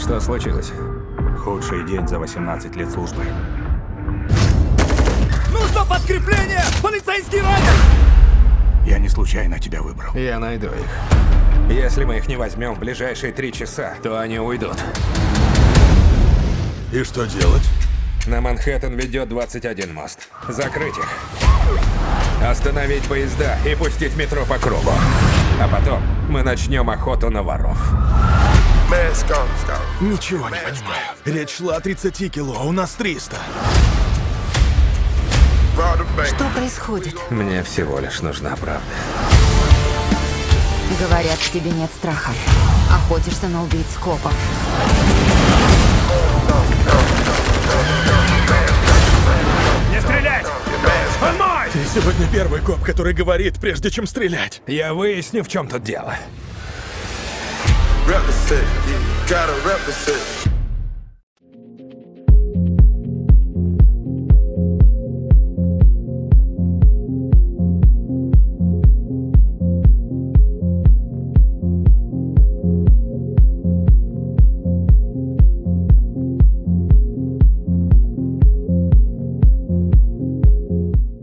Что случилось? Худший день за 18 лет службы. Нужно подкрепление! Полицейский ранен! Я не случайно тебя выбрал. Я найду их. Если мы их не возьмем в ближайшие 3 часа, то они уйдут. И что делать? На Манхэттен ведет 21 мост. Закрыть их. Остановить поезда и пустить метро по кругу. А потом мы начнем охоту на воров. Ничего не понимаю. Речь шла о 30 кило, а у нас 300. Что происходит? Мне всего лишь нужна правда. Говорят, в тебе нет страха. Охотишься на убийц копов. Не стрелять! Он мой! Ты сегодня первый коп, который говорит, прежде чем стрелять. Я выясню, в чем тут дело. Represent, gotta represent.